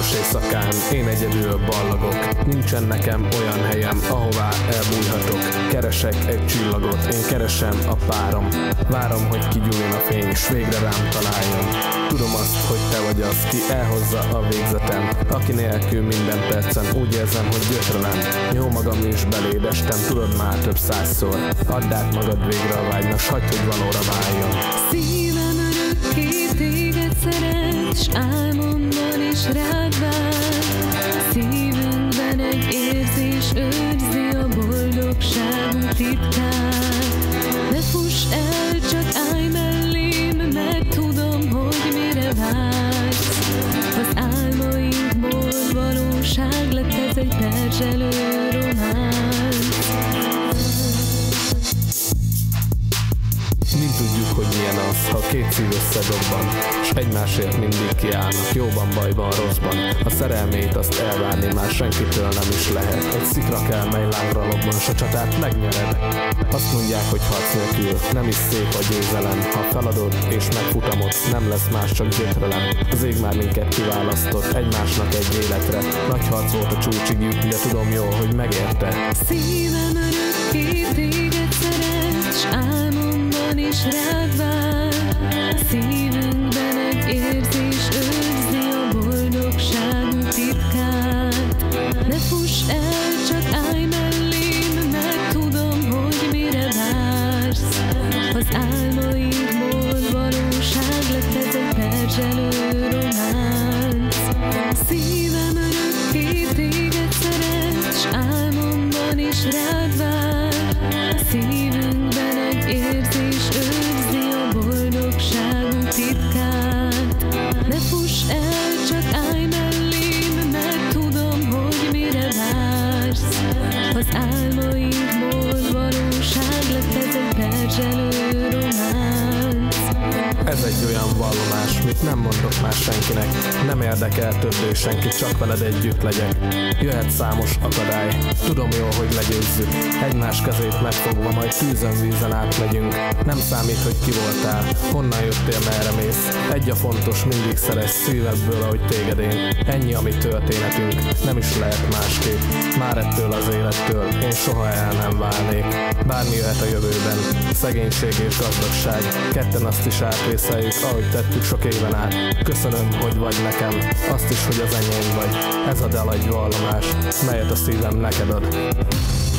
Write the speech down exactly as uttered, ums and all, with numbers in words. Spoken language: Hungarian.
Csillagászos éjszakán én egyedül ballagok. Nincsen nekem olyan helyem, ahová elbújhatok. Keresek egy csillagot, én keresem a párom. Várom, hogy kigyújjon a fény, s végre rám találjon. Tudom azt, hogy te vagy az, ki elhozza a végzetem, aki nélkül minden percen úgy érzem, hogy gyötrelem. Jó magam is beléd estem, tudod már több százszor. Add át magad végre a vágynak, s hagyd, hogy valóra váljon. Szívem örökké téged szeret, s álmomban is rád vár. Szívünkben egy érzés őrzi a boldogságunk titkát. Ne fuss el, csak állj mellém, mert tudom, hogy mire vársz. Az álmainkból valóság lett, ez egy perzselő románc. Mind tudjuk, hogy milyen az, ha két szív összedobban, s egymásért mindig kiállnak, jóban, bajban, rosszban. A szerelmét azt elvárni már senkitől nem is lehet. Egy szikra kell, mely lángra lobban, s a csatát megnyered. Azt mondják, hogy harc nélkül nem is szép a győzelem. Ha feladod és megfutamod, nem lesz más, csak gyötrelem. Az ég már minket kiválasztott egymásnak egy életre. Nagy harc volt a csúcsig jut, de tudom jól, hogy megérte. Szívem örökké téged szeret, s álmomban is rád vár. Szívünkben egy érzés őrzi a boldogságunk titkát. Ne fuss el, csak állj mellém, mert tudom, hogy mire vársz. Az álmainkból valóság lett, ez egy perzselő románc. Szívem örökké téged szeret, s álmomban is rád vár. Szívünkben egy érzés őrzi a boldogságunk titkát. Ne fuss el, csak állj mellém, mert tudom, hogy mire vársz. Az álmainkból valóság lett, ez egy perzselő románc. Ez egy olyan vallomás, mit nem mondok már senkinek. Nem érdekel többé senki, csak veled együtt legyek. Jöhet számos akadály, tudom jól, hogy legyőzzük. Egymás kezét megfogva, majd tűzön vízen átmegyünk. Nem számít, hogy ki voltál, honnan jöttél, merre mész. Egy a fontos, mindig szeress szívedből, ahogy téged én. Ennyi a mi történetünk, nem is lehet másképp. Már ettől az élettől én soha el nem válnék. Bármi jöhet a jövőben, szegénység és gazdagság, ketten azt is átvészeljük, ahogy tettük sok éven át. Köszönöm, hogy vagy nekem, azt is, hogy az enyém vagy. Ez a dal egy vallomás, melyet a szívem neked ad.